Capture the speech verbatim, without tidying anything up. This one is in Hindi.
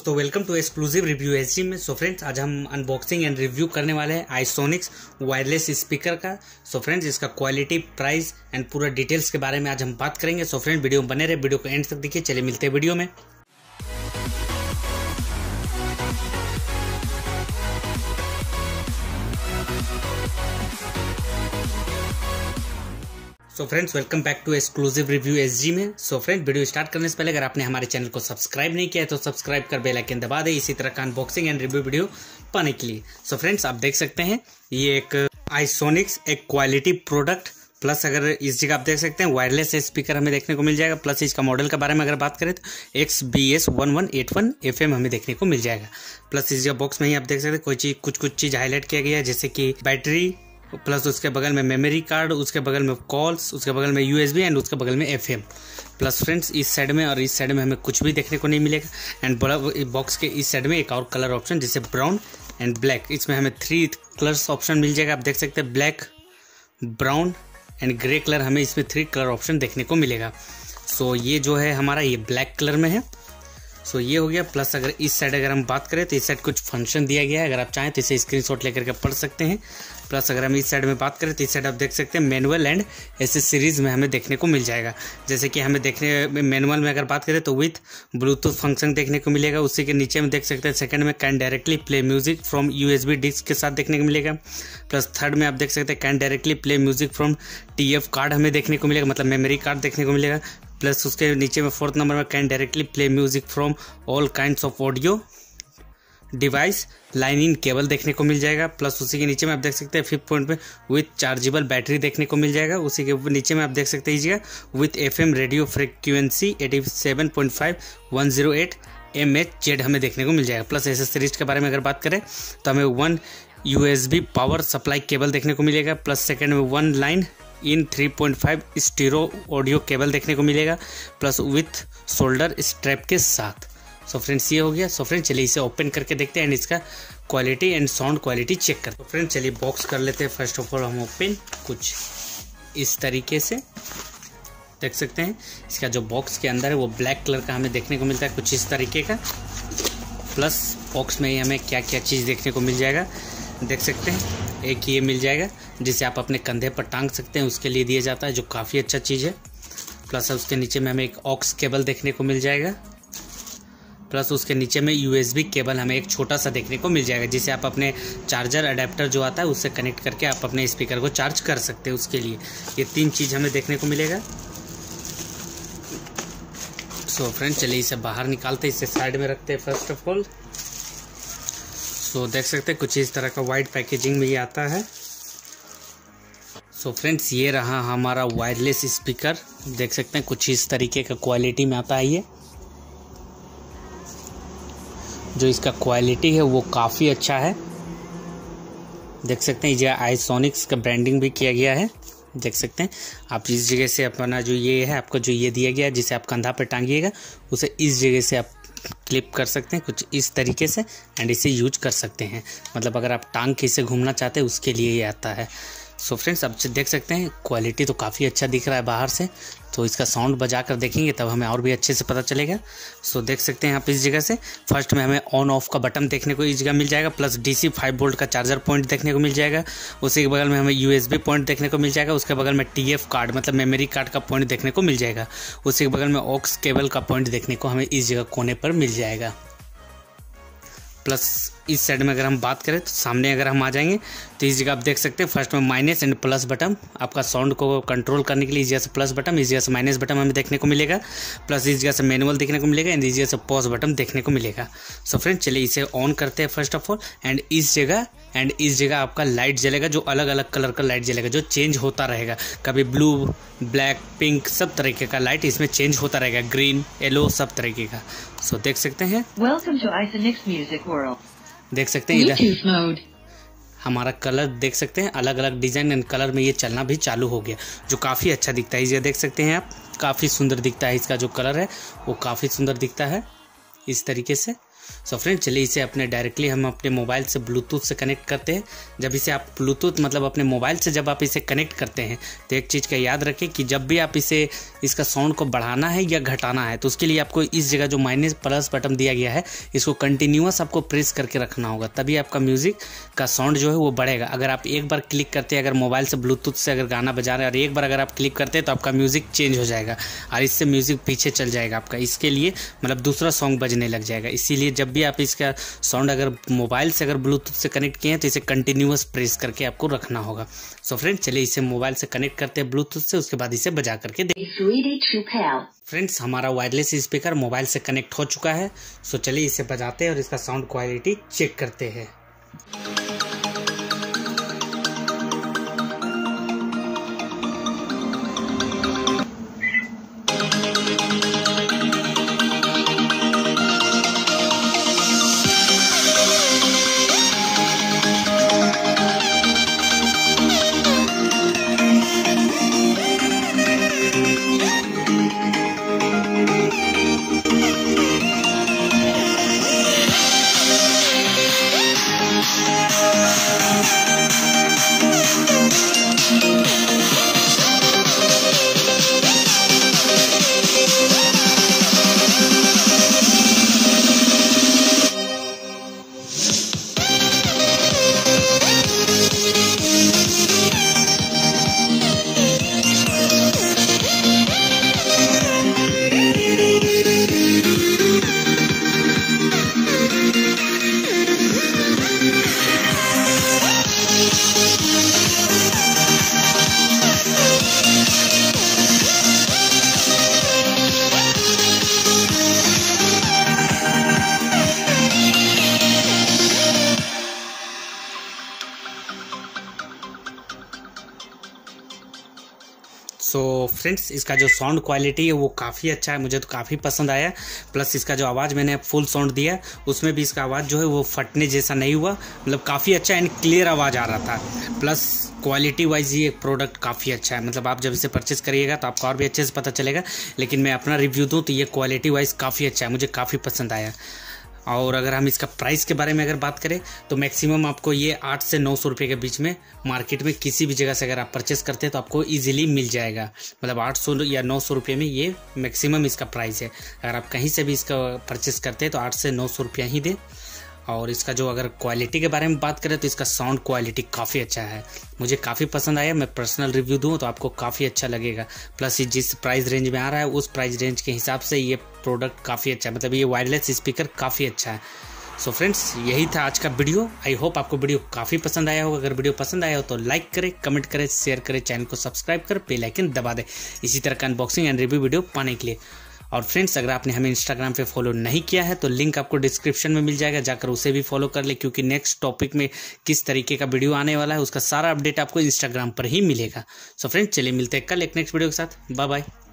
तो welcome to exclusive review SG में। सो फ्रेंड्स, आज हम अनबॉक्सिंग एंड रिव्यू करने वाले हैं आईसोनिक्स वायरलेस स्पीकर का। सो फ्रेंड्स, इसका क्वालिटी, प्राइस एंड पूरा डिटेल्स के बारे में आज हम बात करेंगे। सो फ्रेंड्स, वीडियो में बने रहे, वीडियो को एंड तक देखिए। चलिए मिलते हैं वीडियो में। So friends, welcome back to exclusive review SG में। सो फ्रेंड्स, वीडियो स्टार्ट करने से पहले अगर आपने हमारे चैनल को सब्सक्राइब नहीं किया है तो सब्सक्राइब कर बेल आइकन दबा दे इसी तरह का अनबॉक्सिंग एंड रिव्यू वीडियो पाने के लिए। सो फ्रेंड्स, आप देख सकते हैं ये एक आईसोनिक्स एक क्वालिटी प्रोडक्ट, प्लस अगर इस जगह आप देख सकते हैं वायरलेस स्पीकर हमें देखने को मिल जाएगा। प्लस इसका मॉडल के बारे में अगर बात करें तो X B S one one eight one F M हमें देखने को मिल जाएगा। प्लस इस जगह बॉक्स में ही आप देख सकते हैं कोई चीज कुछ कुछ चीज हाईलाइट किया गया है, जैसे कि बैटरी, प्लस उसके बगल में मेमोरी कार्ड, उसके बगल में कॉल्स, उसके बगल में यूएसबी एंड उसके बगल में एफएम। प्लस फ्रेंड्स, इस साइड में और इस साइड में हमें कुछ भी देखने को नहीं मिलेगा। एंड बड़ा बॉक्स के इस साइड में एक और कलर ऑप्शन जैसे ब्राउन एंड ब्लैक, इसमें हमें थ्री कलर्स ऑप्शन मिल जाएगा। आप देख सकते हैं black, brown and grey colour, हमें इसमें थ्री कलर ऑप्शन देखने को मिलेगा। सो so, ये जो है हमारा ये ब्लैक कलर में है। सो so, ये हो गया। प्लस अगर इस साइड अगर हम बात करें तो इस साइड कुछ फंक्शन दिया गया है, अगर आप चाहें तो इसे स्क्रीनशॉट लेकर के पढ़ सकते हैं। प्लस अगर हम इस साइड में बात करें तो इस साइड आप देख सकते हैं मैनुअल एंड एसेसरीज में हमें देखने को मिल जाएगा। जैसे कि हमें देखने मैनुअल में अगर बात करें तो विथ ब्लूटूथ फंक्शन देखने को मिलेगा। उसी के नीचे में देख सकते हैं सेकंड में can directly play music from USB disk के साथ देखने को मिलेगा। प्लस थर्ड में आप देख सकते हैं can directly play music from TF card हमें देखने को मिलेगा, मतलब मेमोरी कार्ड देखने को मिलेगा। प्लस उसके नीचे में फोर्थ नंबर में can directly play music from all kinds of audio device line in cable देखने को मिल जाएगा। प्लस उसी के नीचे में आप देख सकते हैं फिफ्थ पॉइंट पे विथ चार्जेबल बैटरी देखने को मिल जाएगा। उसी के नीचे में आप देख सकते हैं with FM radio frequency eighty seven point five one zero eight M H Z हमें देखने को मिल जाएगा। प्लस एसेसरीज के बारे में अगर बात करें तो हमें one USB power supply cable देखने को मिलेगा। प्लस सेकेंड में one line in three point five stereo audio cable देखने को मिलेगा, प्लस विथ शोल्डर स्ट्रैप के साथ। सो फ्रेंड्स, ये हो गया। सो फ्रेंड्स, चलिए इसे ओपन करके देखते हैं एंड इसका quality and sound quality check करते हैं। तो फ्रेंड्स, चलिए बॉक्स कर लेते हैं। फर्स्ट ऑफ ऑल हम ओपन कुछ इस तरीके से देख सकते हैं। इसका जो बॉक्स के अंदर है वो ब्लैक कलर का हमें देखने को मिलता है, कुछ इस तरीके का। प्लस बॉक्स में ही हमें क्या क्या चीज़ देखने को मिल जाएगा देख सकते हैं। एक ये मिल जाएगा जिसे आप अपने कंधे पर टांग सकते हैं, उसके लिए दिया जाता है, जो काफ़ी अच्छा चीज़ है। प्लस उसके नीचे में हमें एक ऑक्स केबल देखने को मिल जाएगा। प्लस उसके नीचे में यूएसबी केबल हमें एक छोटा सा देखने को मिल जाएगा, जिसे आप अपने चार्जर अडेप्टर जो आता है उससे कनेक्ट करके आप अपने स्पीकर को चार्ज कर सकते हैं। उसके लिए ये तीन चीज़ हमें देखने को मिलेगा। सो फ्रेंड, चलिए इसे बाहर निकालते हैं, इसे साइड में रखते हैं फर्स्ट ऑफ ऑल। सो देख सकते हैं कुछ इस तरह का वाइट पैकेजिंग में ये आता है। सो फ्रेंड्स, ये रहा हमारा वायरलेस स्पीकर, देख सकते हैं कुछ इस तरीके का क्वालिटी में आता है। ये जो इसका क्वालिटी है वो काफ़ी अच्छा है, देख सकते हैं। ये आईसोनिक्स का ब्रांडिंग भी किया गया है, देख सकते हैं आप। इस जगह से अपना जो ये है आपको जो ये दिया गया है जिसे आप कंधा पे टांगिएगा, उसे इस जगह से आप क्लिप कर सकते हैं कुछ इस तरीके से एंड इसे यूज कर सकते हैं। मतलब अगर आप टांग के इसे घूमना चाहते हैं उसके लिए ये आता है। सो फ्रेंड्स, अब देख सकते हैं क्वालिटी तो काफ़ी अच्छा दिख रहा है बाहर से, तो इसका साउंड बजा कर देखेंगे तब हमें और भी अच्छे से पता चलेगा। सो देख सकते हैं आप इस जगह से फर्स्ट में हमें ऑन ऑफ का बटन देखने को इस जगह मिल जाएगा। प्लस डीसी फाइव वोल्ट का चार्जर पॉइंट देखने को मिल जाएगा। उसी के बगल में हमें यूएसबी पॉइंट देखने को मिल जाएगा। उसके बगल में टीएफ कार्ड मतलब मेमोरी कार्ड का पॉइंट देखने को मिल जाएगा। उसी के बगल में ऑक्स केबल का पॉइंट देखने को हमें इस जगह कोने पर मिल जाएगा। प्लस इस साइड में अगर हम बात करें तो सामने अगर हम आ जाएंगे तो इस जगह आप देख सकते हैं फर्स्ट में माइनस एंड प्लस बटन, आपका साउंड को कंट्रोल करने के लिए इस जगह से प्लस बटन, इस जगह से माइनस बटन हमें देखने को मिलेगा। प्लस इस जगह से मैनुअल देखने को मिलेगा एंड इस जगह से पॉज बटन देखने को मिलेगा। सो फ्रेंड्स, चलिए इसे ऑन करते हैं फर्स्ट ऑफ ऑल। एंड इस जगह एंड इस जगह आपका लाइट जलेगा, जो अलग अलग कलर का लाइट जलेगा, जो चेंज होता रहेगा। कभी ब्लू, ब्लैक, पिंक, सब तरीके का लाइट इसमें चेंज होता रहेगा, ग्रीन, येलो, सब तरीके का। सो देख सकते हैं, welcome to Isonix music world. देख सकते हैं इधर हमारा कलर देख सकते हैं, अलग अलग डिजाइन एंड कलर में ये चलना भी चालू हो गया, जो काफ़ी अच्छा दिखता है। ये देख सकते हैं आप, काफ़ी सुंदर दिखता है। इसका जो कलर है वो काफ़ी सुंदर दिखता है इस तरीके से। सो फ्रेंड चलिए इसे अपने डायरेक्टली हम अपने मोबाइल से ब्लूटूथ से कनेक्ट करते हैं। जब इसे आप ब्लूटूथ मतलब अपने मोबाइल से जब आप इसे कनेक्ट करते हैं तो एक चीज़ का याद रखें कि जब भी आप इसे इसका साउंड को बढ़ाना है या घटाना है तो उसके लिए आपको इस जगह जो माइनस प्लस बटन दिया गया है इसको कंटिन्यूअस आपको प्रेस करके रखना होगा, तभी आपका म्यूज़िक का साउंड जो है वो बढ़ेगा। अगर आप एक बार क्लिक करते हैं, अगर मोबाइल से ब्लूटूथ से अगर गाना बजा रहे हैं और एक बार अगर आप क्लिक करते हैं तो आपका म्यूज़िक चेंज हो जाएगा और इससे म्यूज़िक पीछे चल जाएगा आपका, इसके लिए मतलब दूसरा सॉन्ग बजने लग जाएगा। इसीलिए जब भी आप इसका साउंड अगर मोबाइल से अगर ब्लूटूथ से कनेक्ट किए हैं तो इसे कंटिन्यूअस प्रेस करके आपको रखना होगा। सो फ्रेंड चलिए इसे मोबाइल से कनेक्ट करते हैं ब्लूटूथ से, उसके बाद इसे बजा करके देखिए। फ्रेंड्स हमारा वायरलेस स्पीकर मोबाइल से कनेक्ट हो चुका है। सो चलिए इसे बजाते हैं और इसका साउंड क्वालिटी चेक करते हैं। सो so, फ्रेंड्स इसका जो साउंड क्वालिटी है वो काफ़ी अच्छा है, मुझे तो काफ़ी पसंद आया। प्लस इसका जो आवाज़ मैंने फुल साउंड दिया उसमें भी इसका आवाज़ जो है वो फटने जैसा नहीं हुआ, मतलब काफ़ी अच्छा एंड क्लियर आवाज़ आ रहा था। प्लस क्वालिटी वाइज ये प्रोडक्ट काफ़ी अच्छा है, मतलब आप जब इसे परचेस करिएगा तो आपको और भी अच्छे से पता चलेगा। लेकिन मैं अपना रिव्यू दूँ तो ये क्वालिटी वाइज काफ़ी अच्छा है, मुझे काफ़ी पसंद आया। और अगर हम इसका प्राइस के बारे में अगर बात करें तो मैक्सिमम आपको ये आठ से नौ सौ रुपये के बीच में मार्केट में किसी भी जगह से अगर आप परचेस करते हैं तो आपको इजीली मिल जाएगा। मतलब आठ सौ या नौ सौ रुपये में ये मैक्सिमम इसका प्राइस है। अगर आप कहीं से भी इसका परचेस करते हैं तो आठ से नौ सौ रुपया ही दें। और इसका जो अगर क्वालिटी के बारे में बात करें तो इसका साउंड क्वालिटी काफ़ी अच्छा है, मुझे काफ़ी पसंद आया। मैं पर्सनल रिव्यू दूँ तो आपको काफ़ी अच्छा लगेगा। प्लस ये जिस प्राइस रेंज में आ रहा है उस प्राइस रेंज के हिसाब से ये प्रोडक्ट काफ़ी अच्छा है, मतलब ये वायरलेस स्पीकर काफ़ी अच्छा है। सो फ्रेंड्स यही था आज का वीडियो। आई होप आपको वीडियो काफ़ी पसंद आया होगा। अगर वीडियो पसंद आया हो तो लाइक करें, कमेंट करें, शेयर करें, चैनल को सब्सक्राइब कर बेल आइकन दबा दें इसी तरह का अनबॉक्सिंग एंड रिव्यू वीडियो पाने के लिए। और फ्रेंड्स अगर आपने हमें इंस्टाग्राम पे फॉलो नहीं किया है तो लिंक आपको डिस्क्रिप्शन में मिल जाएगा, जाकर उसे भी फॉलो कर ले, क्योंकि नेक्स्ट टॉपिक में किस तरीके का वीडियो आने वाला है उसका सारा अपडेट आपको इंस्टाग्राम पर ही मिलेगा। सो फ्रेंड्स चलिए मिलते हैं कल एक नेक्स्ट वीडियो के साथ। Bye bye.